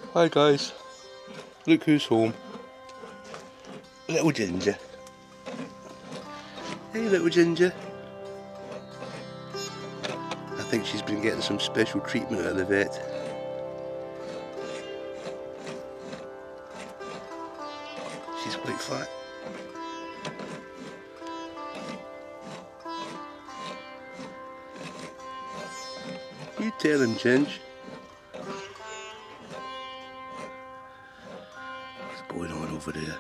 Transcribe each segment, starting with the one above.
Hi guys, look who's home. Little Ginger. Hey little Ginger. I think she's been getting some special treatment at the vet. She's quite fat. You tell him, Ginge. What's going on over there?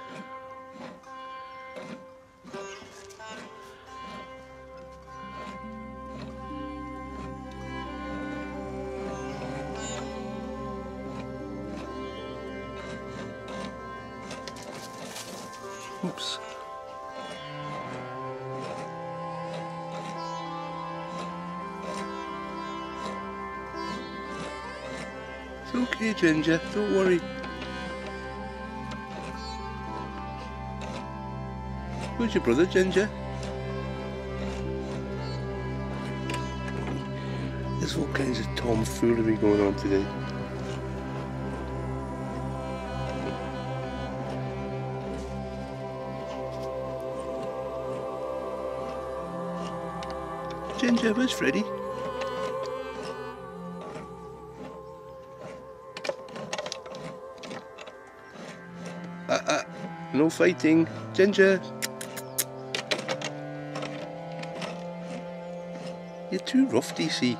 Oops. It's okay, Ginger, don't worry. Where's your brother, Ginger? There's all kinds of tomfoolery going on today. Ginger, where's Freddy? No fighting. Ginger! You're too rough, DC.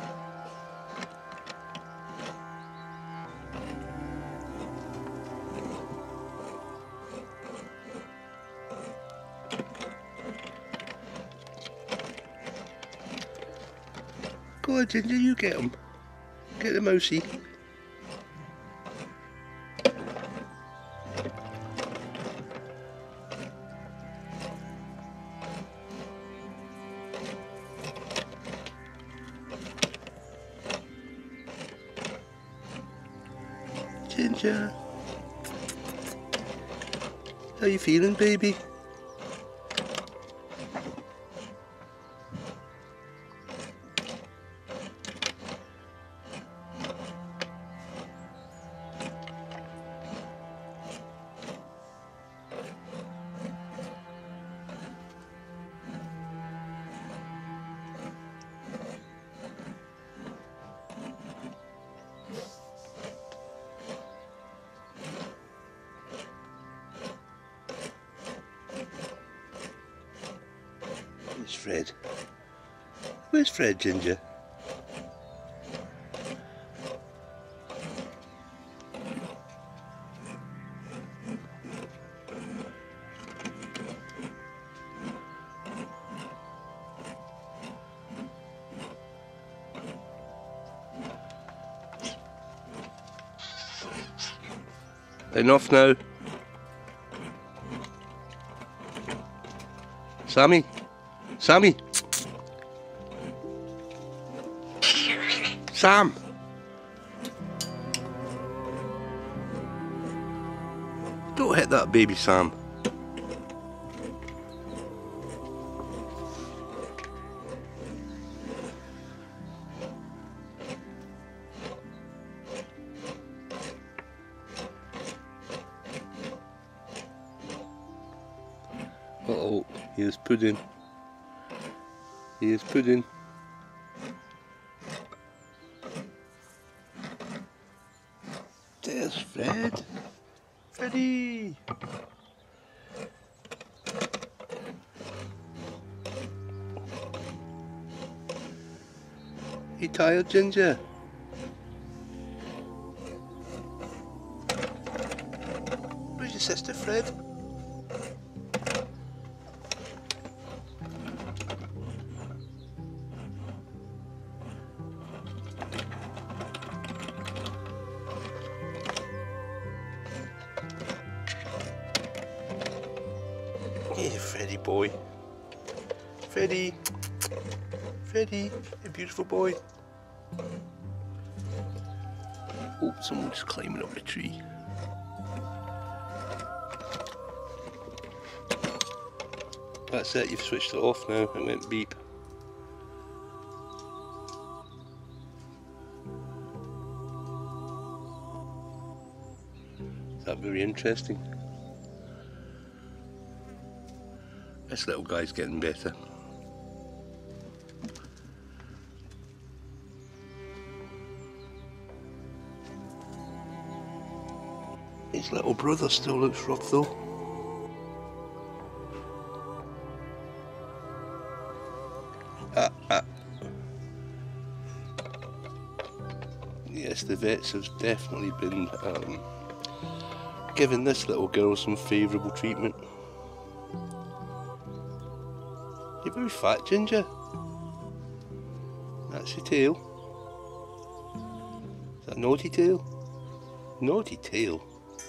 Go on, Ginger, you get him. Get the mousey. Ginger. How you feeling, baby? Where's Fred? Where's Fred, Ginger? Enough now. Sammy? Sammy! Sam! Don't hit that baby, Sam. Uh-oh, here's pudding. Here's pudding. There's Fred. Freddy! You tired, Ginger? Where's your sister, Fred? Hey, Freddy boy. Freddy. Freddy, a beautiful boy. Oh, someone's climbing up the tree. That's it, you've switched it off now. It went beep. not very interesting. This little guy's getting better. His little brother still looks rough though. Yes, the vets have definitely been giving this little girl some favourable treatment. You're very fat, Ginger. That's your tail. Is that a naughty tail? Naughty tail.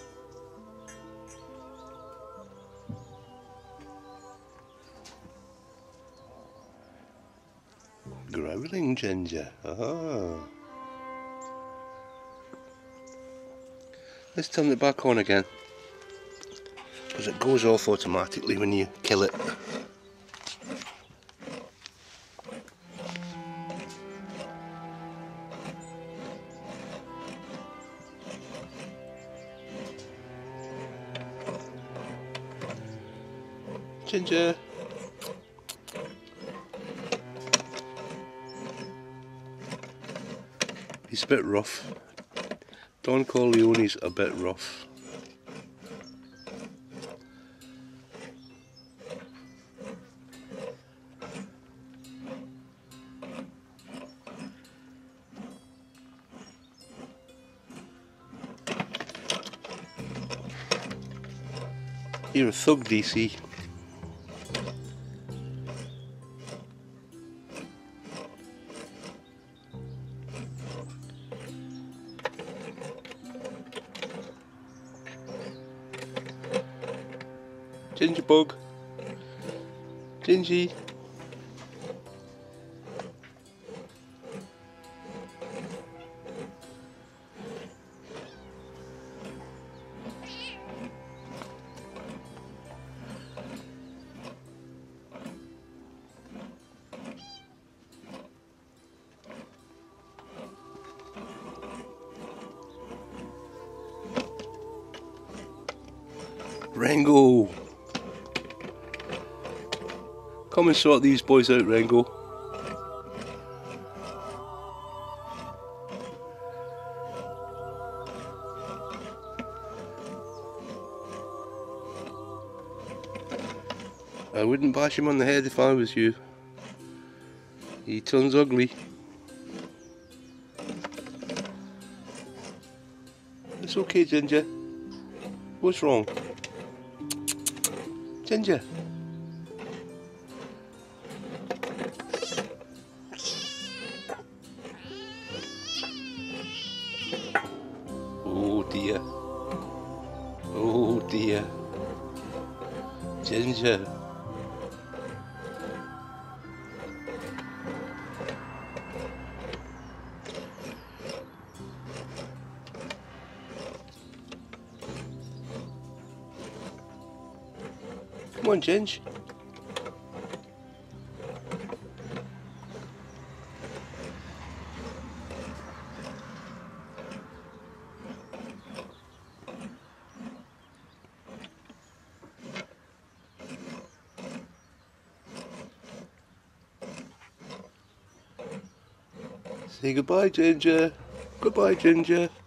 Growling, Ginger. Ah. Let's turn it back on again, because it goes off automatically when you kill it. Ginger. He's a bit rough. Don Corleone's a bit rough. You're a thug, DC. Ginger bug. Gingy. Rango. Come and sort these boys out, Rango. I wouldn't bash him on the head if I was you. He turns ugly. It's okay, Ginger. What's wrong? Ginger. Oh dear. Oh dear. Ginger. Come on, Ginge. Say goodbye, Ginger. Goodbye, Ginger.